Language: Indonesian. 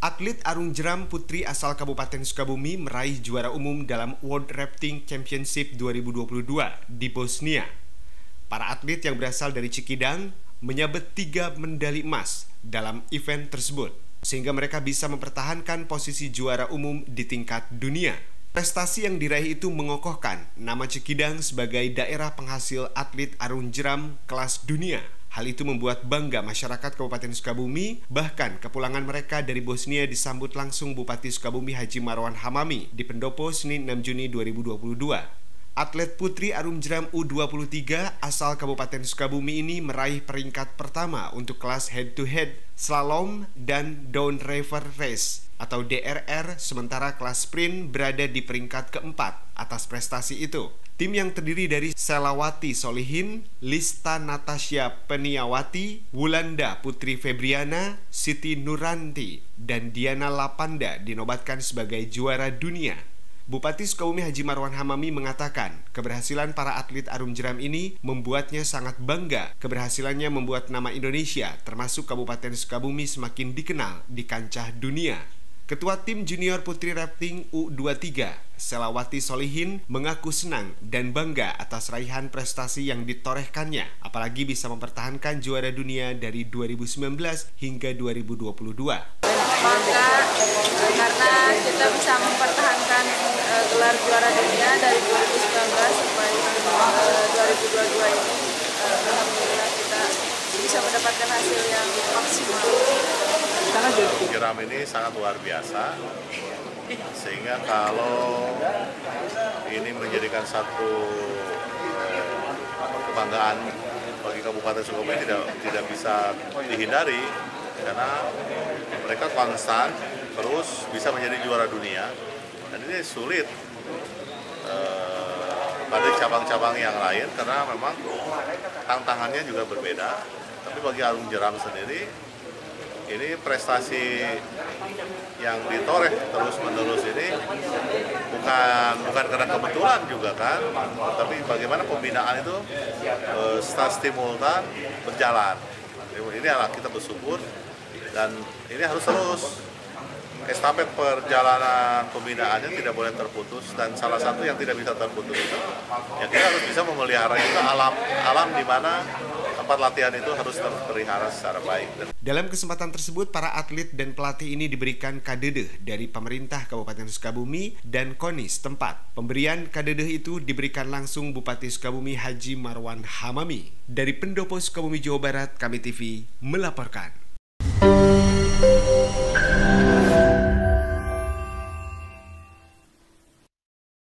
Atlet arung jeram putri asal Kabupaten Sukabumi meraih juara umum dalam World Rafting Championship 2022 di Bosnia. Para atlet yang berasal dari Cikidang menyabet 3 medali emas dalam event tersebut, sehingga mereka bisa mempertahankan posisi juara umum di tingkat dunia. Prestasi yang diraih itu mengokohkan nama Cikidang sebagai daerah penghasil atlet arung jeram kelas dunia. Hal itu membuat bangga masyarakat Kabupaten Sukabumi, bahkan kepulangan mereka dari Bosnia disambut langsung Bupati Sukabumi Haji Marwan Hamami di Pendopo Senin 6 Juni 2022. Atlet putri arung jeram U23 asal Kabupaten Sukabumi ini meraih peringkat pertama untuk kelas head-to-head slalom dan down river race atau DRR, sementara kelas sprint berada di peringkat keempat. Atas prestasi itu, tim yang terdiri dari Selawati Solihin, Lista Natasha Peniawati, Wulanda Putri Febriana, Siti Nuranti, dan Diana Lapanda dinobatkan sebagai juara dunia. Bupati Sukabumi Haji Marwan Hamami mengatakan keberhasilan para atlet arung jeram ini membuatnya sangat bangga. Keberhasilannya membuat nama Indonesia termasuk Kabupaten Sukabumi semakin dikenal di kancah dunia. Ketua tim junior putri rafting U23, Selawati Solihin, mengaku senang dan bangga atas raihan prestasi yang ditorehkannya, apalagi bisa mempertahankan juara dunia dari 2019 hingga 2022. Bangga karena kita bisa mempertahankan gelar juara dunia dari 2019 sampai 2022 ini. Alhamdulillah kita bisa mendapatkan hasil yang maksimal. Jeram ini sangat luar biasa, sehingga kalau ini menjadikan satu kebanggaan bagi Kabupaten Sukabumi tidak bisa dihindari, karena mereka konstan terus bisa menjadi juara dunia, dan ini sulit pada cabang-cabang yang lain karena memang tantangannya juga berbeda. Tapi bagi arung jeram sendiri, ini prestasi yang ditoreh terus-menerus ini bukan karena kebetulan juga kan, tapi bagaimana pembinaan itu simultan berjalan. Ini adalah kita bersyukur, dan ini harus terus. Estafet perjalanan pembinaannya tidak boleh terputus, dan salah satu yang tidak bisa terputus itu ya kita harus bisa memelihara itu alam di mana tempat latihan itu harus terpelihara secara baik. Dalam kesempatan tersebut, para atlet dan pelatih ini diberikan kadedeh dari pemerintah Kabupaten Sukabumi dan KONI setempat. Pemberian kadedeh itu diberikan langsung Bupati Sukabumi Haji Marwan Hamami. Dari Pendopo Sukabumi, Jawa Barat, Kami TV melaporkan.